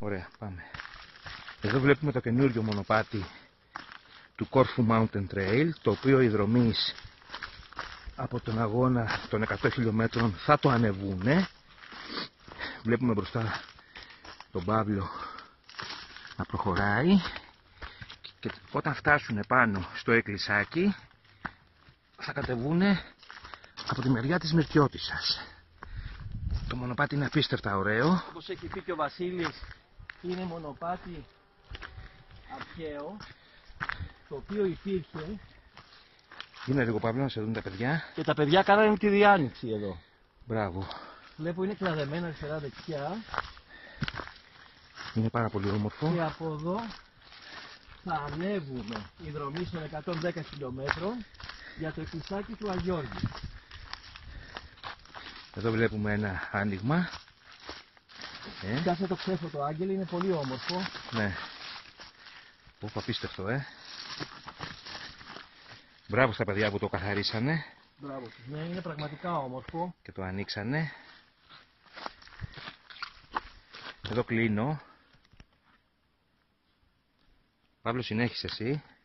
Ωραία, πάμε. Εδώ βλέπουμε το καινούριο μονοπάτι του Corfu Mountain Trail, το οποίο οι δρομείς από τον αγώνα των 100 χιλιόμετρων θα το ανεβούνε. Βλέπουμε μπροστά τον Παύλο να προχωράει και όταν φτάσουν πάνω στο εκκλησάκι θα κατεβούνε από τη μεριά της Μυρτιώτισσας. Το μονοπάτι είναι απίστευτα ωραίο. Όπως έχει πει και ο Βασίλης, είναι μονοπάτι αρχαίο, το οποίο υπήρχε. Είναι λίγο, Παύλο, να σε δουν τα παιδιά. Και τα παιδιά κάνανε τη διάνοιξη εδώ. Μπράβο. Βλέπω είναι κλαδεμένα αριστερά δεξιά. Είναι πάρα πολύ όμορφο. Και από εδώ θα ανέβουμε η δρομή των 110 χιλιόμετρων για το εκκλησάκι του Αγιώργη. Εδώ βλέπουμε ένα άνοιγμα. Κάθε το ξέφωτο Άγγελ, είναι πολύ όμορφο. Ναι. Ωπ, απίστευτο, Μπράβο στα παιδιά που το καθαρίσανε. Μπράβο τους. Ναι, είναι πραγματικά όμορφο. Και το ανοίξανε. Εδώ κλείνω. Παύλο, συνέχισε εσύ.